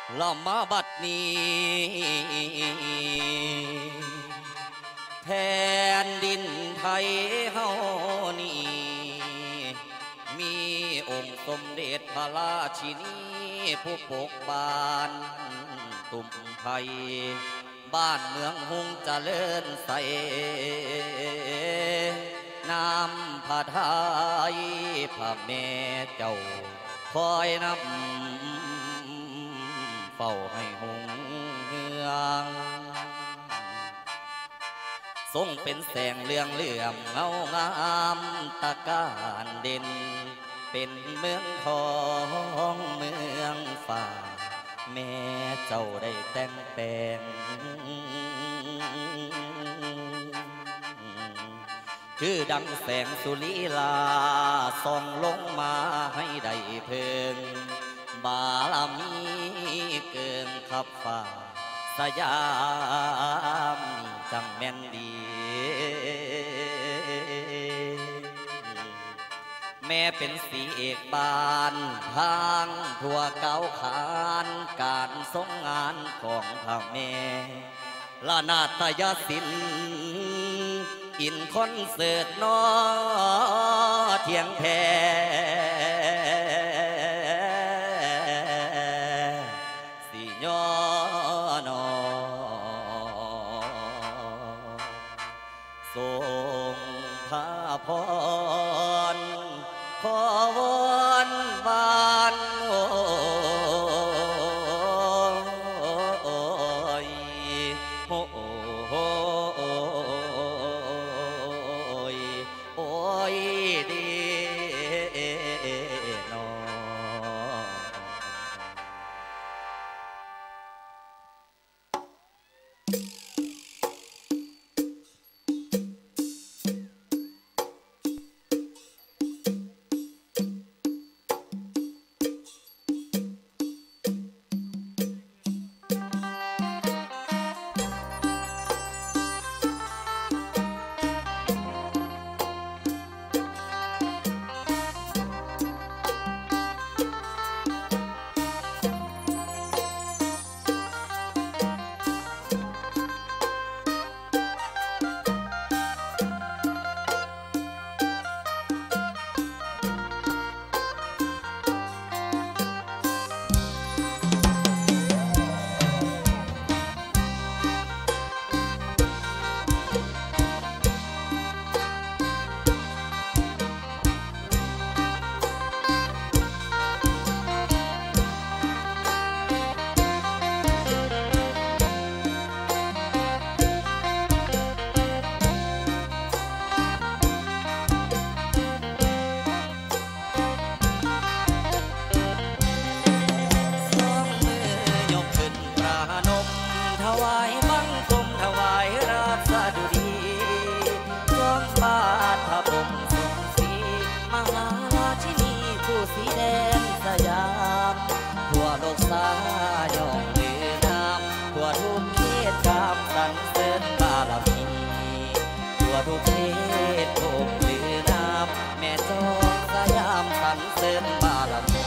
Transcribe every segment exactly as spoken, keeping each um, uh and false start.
ละมาบัดนี้แผ่นดินไทยเฮานี่มีองค์สมเด็จพระราชินีผู้ปกบานตุ่มไทยบ้านเมืองหุงเจริญใสน้ำพระทัยพระแม่เจ้าคอยนำเฝ้าให้หงเฮืองทรงเป็นแสงเลื่องเหลื่อมเงางามตะการเด่นเป็นเมืองทองเมืองฟ้าแม่เจ้าได้แต่งแปลงคือดังแสงสุริลาส่องลงมาให้ได้เพิงบารมีเกินขับฟ้าสยามจังแม่นดีแม่เป็นสีเอกบานทางทั่วเก้าขานการทรงงานของพระแม่ละนาฏยศิลป์อินคอนเสิร์ตนอเทียงแพ้สีย้อนอทรงพระพรขอวอนบานโอ้ยโอ้ยโอ้ยดีนอทุกเขตทุกหรือน้ำแม่จงสยามสรรเสริญบารมี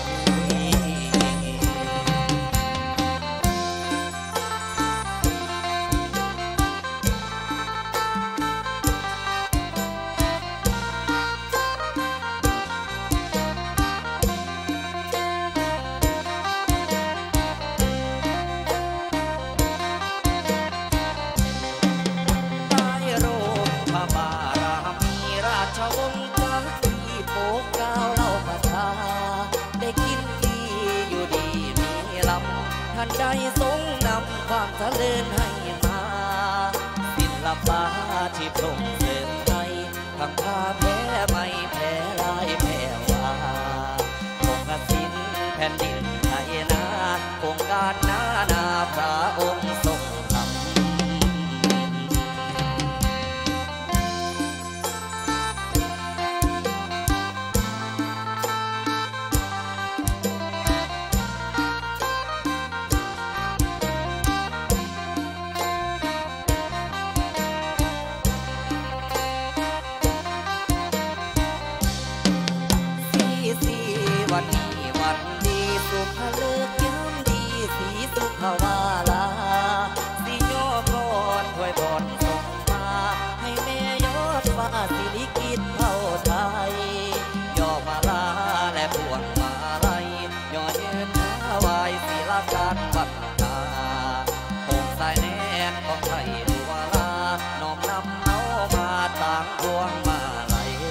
ได้ทรงนำความเจริญให้มาศิลปะที่ตรงเสริมไทยทั้งผ้าแพ้ไม่แพ้ลายแพ้ว่าองค์ศิลป์แผ่นดินไทยนาองค์การนานาพระองค์ทรงทำไทยดูวาลาน้อมนำเอามาต่างพวงมาลัย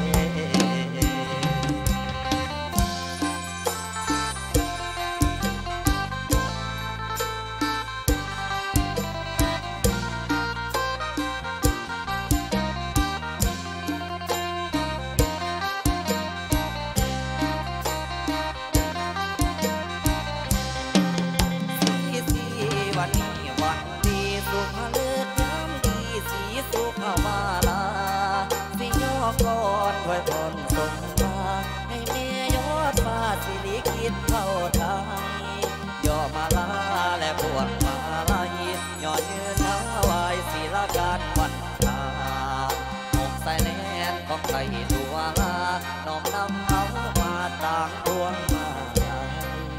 วันนี้วันดีสุขเลิศน้ำดีสีสุขมาลาสิย่อก่อนถอยผ่อนส่งมาให้เมียยอดฟ้าสิลิขิตเข้าทางย่อมาลาและพวงมาลัยย่อยืนถวายศิลาการวันตาหกสายแนนของไทยดูวาลาน้อมนำเอามาต่างพวงมาลัย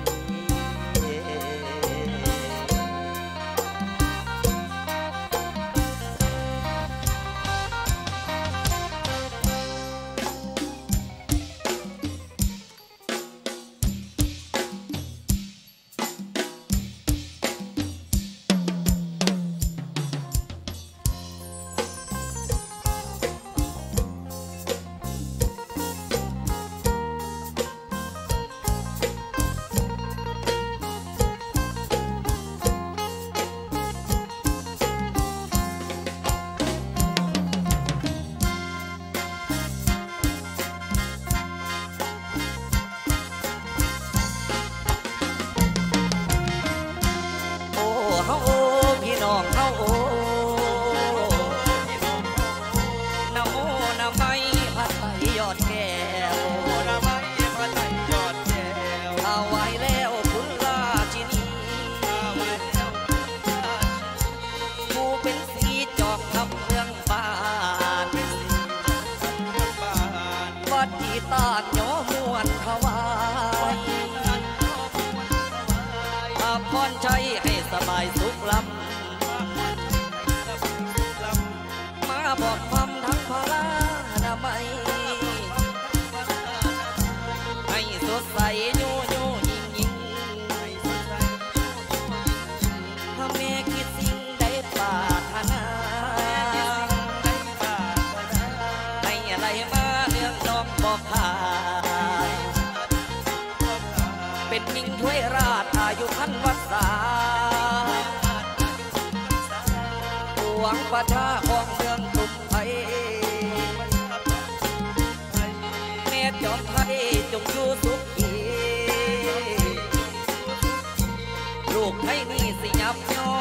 เฮาโอ้พี่น้องเฮาโอ้นะโมนะไมพระไตรยอดแก้วนะไมพระไตรยอดแก้วเอาไว้แล้วคุณราชินีผู้เป็นสีจอกทับเมืองบ้านวัดที่ตาดโยมวนถวายอาพรใจให้สบายสุขลำมาบอกความทั้งพลานามัยให้สดใสโยโยยิ่งยิ่งถ้าแม่คิดสิ่งใดปรารถนาให้อะไรมาเรื่องน้องบอกขายเป็นมิ่งถ้วยราชอายุพันวัดสาหวังประชาของเมืองสุขไทยแม่จอมไทยจงอยู่สุขีลูกไทยนี่สิยับย่อ